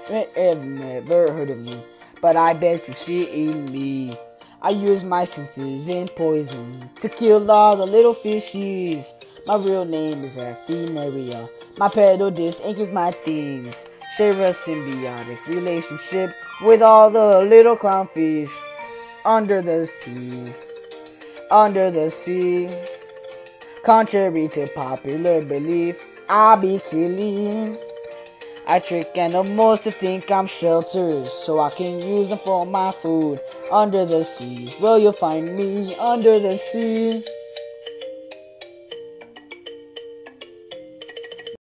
I've never heard of you, but I bet you see me. I use my senses in poison to kill all the little fishies. My real name is Actinaria. My pedal disc anchors my things. Share a symbiotic relationship with all the little clownfish under the sea. Under the sea. Contrary to popular belief, I be killing. I trick animals to think I'm shelters, so I can use them for my food. Under the sea, well, you'll find me under the sea.